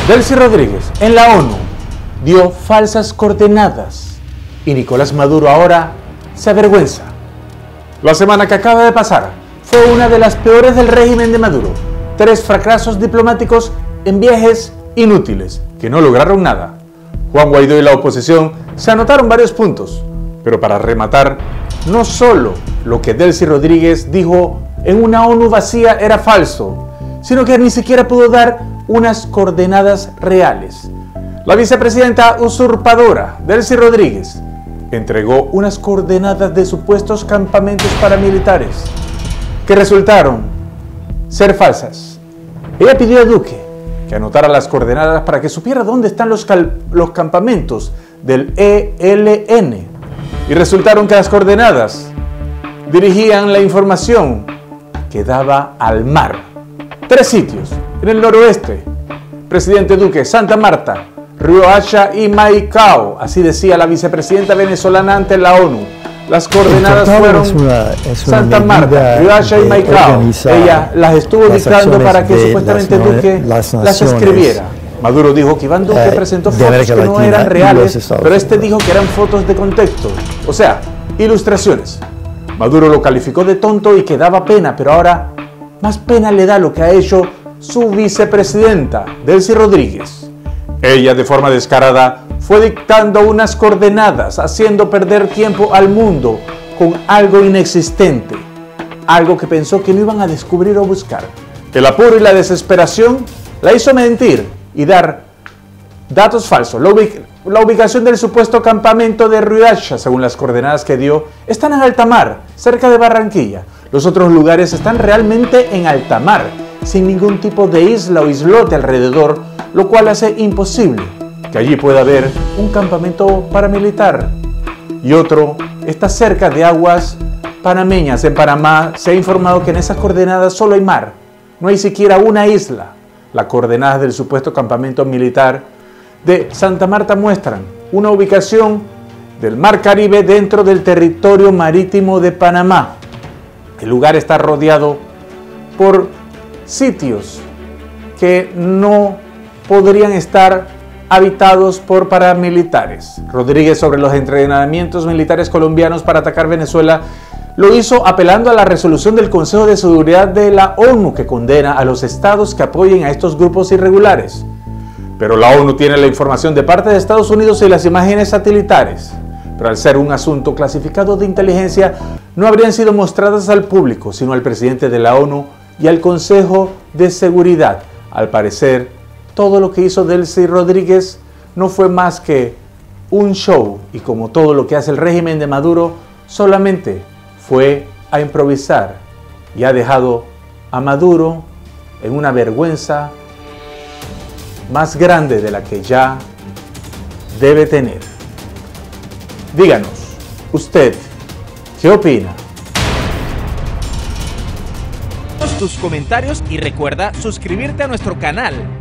Delcy Rodríguez en la ONU dio falsas coordenadas y Nicolás Maduro ahora se avergüenza. La semana que acaba de pasar fue una de las peores del régimen de Maduro. 3 fracasos diplomáticos en viajes inútiles que no lograron nada. Juan Guaidó y la oposición se anotaron varios puntos, pero para rematar, no solo lo que Delcy Rodríguez dijo en una ONU vacía era falso, sino que ni siquiera pudo dar unas coordenadas reales. La vicepresidenta usurpadora, Delcy Rodríguez, entregó unas coordenadas de supuestos campamentos paramilitares que resultaron ser falsas. Ella pidió a Duque que anotara las coordenadas para que supiera dónde están los campamentos del ELN, y resultaron que las coordenadas dirigían la información que daba al mar. 3 sitios en el noroeste: Presidente Duque, Santa Marta, Riohacha y Maicao. Así decía la vicepresidenta venezolana ante la ONU. Las coordenadas fueron Santa Marta, Riohacha y Maicao. Ella las estuvo dictando para que supuestamente Duque las escribiera. Maduro dijo que Iván Duque presentó fotos que no eran reales, pero este dijo que eran fotos de contexto, o sea, ilustraciones. Maduro lo calificó de tonto y que daba pena, pero ahora más pena le da lo que ha hecho su vicepresidenta, Delcy Rodríguez. Ella, de forma descarada, fue dictando unas coordenadas, haciendo perder tiempo al mundo con algo inexistente, algo que pensó que no iban a descubrir o buscar. El apuro y la desesperación la hizo mentir y dar datos falsos. La ubicación del supuesto campamento de Riohacha, según las coordenadas que dio, están en alta mar, cerca de Barranquilla. Los otros lugares están realmente en alta mar, sin ningún tipo de isla o islote alrededor, lo cual hace imposible que allí pueda haber un campamento paramilitar. Y otro está cerca de aguas panameñas. En Panamá se ha informado que en esas coordenadas solo hay mar, no hay siquiera una isla. Las coordenadas del supuesto campamento militar de Santa Marta muestran una ubicación del Mar Caribe dentro del territorio marítimo de Panamá. El lugar está rodeado por sitios que no podrían estar habitados por paramilitares. Rodríguez, sobre los entrenamientos militares colombianos para atacar Venezuela, lo hizo apelando a la resolución del Consejo de Seguridad de la ONU que condena a los estados que apoyen a estos grupos irregulares. Pero la ONU tiene la información de parte de Estados Unidos y las imágenes satelitares. Pero al ser un asunto clasificado de inteligencia, no habrían sido mostradas al público, sino al presidente de la ONU y al Consejo de Seguridad. Al parecer, todo lo que hizo Delcy Rodríguez no fue más que un show, y como todo lo que hace el régimen de Maduro, solamente fue a improvisar, y ha dejado a Maduro en una vergüenza más grande de la que ya debe tener. Díganos, ¿usted qué opina? Tus comentarios y recuerda suscribirte a nuestro canal.